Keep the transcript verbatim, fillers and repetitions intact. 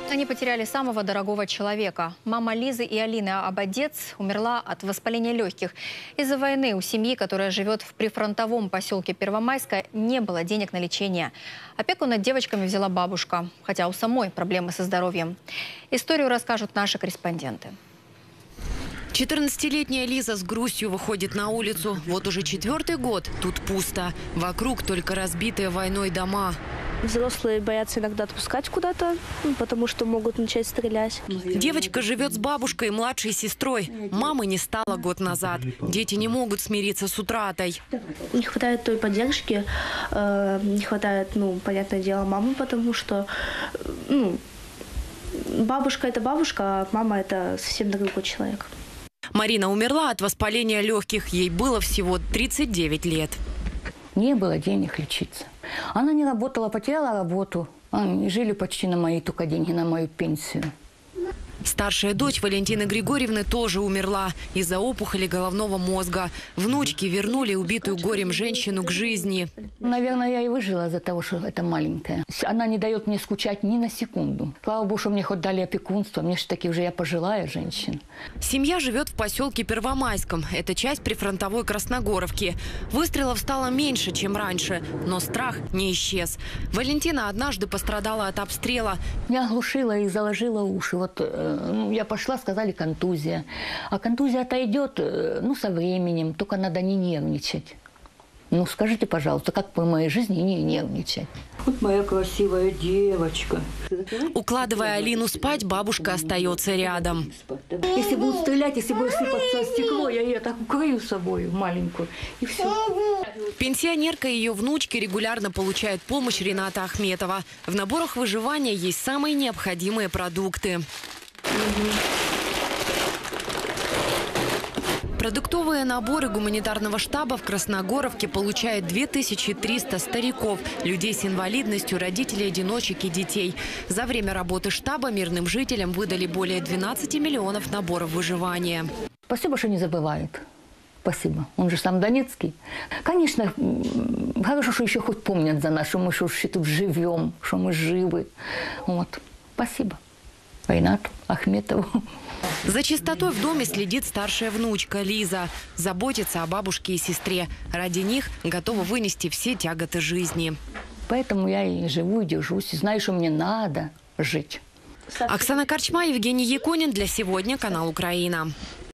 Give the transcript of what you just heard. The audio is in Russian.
Они потеряли самого дорогого человека. Мама Лизы и Алины Ободец умерла от воспаления легких. Из-за войны у семьи, которая живет в прифронтовом поселке Первомайское, не было денег на лечение. Опеку над девочками взяла бабушка, хотя у самой проблемы со здоровьем. Историю расскажут наши корреспонденты. четырнадцатилетняя Лиза с грустью выходит на улицу. Вот уже четвертый год тут пусто. Вокруг только разбитые войной дома. Взрослые боятся иногда отпускать куда-то, потому что могут начать стрелять. Девочка живет с бабушкой и младшей сестрой. Мамы не стало год назад. Дети не могут смириться с утратой. Не хватает той поддержки, э, не хватает, ну, понятное дело, мамы, потому что, ну, бабушка – это бабушка, а мама – это совсем другой человек. Марина умерла от воспаления легких. Ей было всего тридцать девять лет. Не было денег лечиться. Она не работала, потеряла работу. Они жили почти на мои только деньги, на мою пенсию. Старшая дочь Валентины Григорьевны тоже умерла из-за опухоли головного мозга. Внучки вернули убитую горем женщину к жизни. Наверное, я и выжила из-за того, что это маленькая. Она не дает мне скучать ни на секунду. Слава богу, что мне хоть дали опекунство. Мне же таки уже я пожилая женщина. Семья живет в поселке Первомайском. Это часть прифронтовой Красногоровки. Выстрелов стало меньше, чем раньше, но страх не исчез. Валентина однажды пострадала от обстрела. Я оглушила и заложила уши. Вот ну, я пошла, сказали контузия. А контузия отойдет, ну, со временем. Только надо не нервничать. Ну, скажите, пожалуйста, как по моей жизни не нервничать? Вот моя красивая девочка. Укладывая Алину спать, бабушка остается рядом. Если будут стрелять, если будет сыпаться стекло, я ее так укрою собой маленькую. И все. Пенсионерка и ее внучки регулярно получают помощь Рената Ахметова. В наборах выживания есть самые необходимые продукты. Продуктовые наборы гуманитарного штаба в Красногоровке получают две тысячи триста стариков, людей с инвалидностью, родителей-одиночек и детей. За время работы штаба мирным жителям выдали более двенадцати миллионов наборов выживания. Спасибо, что не забывает. Спасибо. Он же сам донецкий. Конечно, хорошо, что еще хоть помнят за нас, что мы что тут живем, что мы живы. Вот. Спасибо Ренату Ахметову. За чистотой в доме следит старшая внучка Лиза. Заботится о бабушке и сестре. Ради них готова вынести все тяготы жизни. Поэтому я и живу, и держусь. И знаю, что мне надо жить. Оксана Корчма, Евгений Якунин. Для сегодня канал Украина.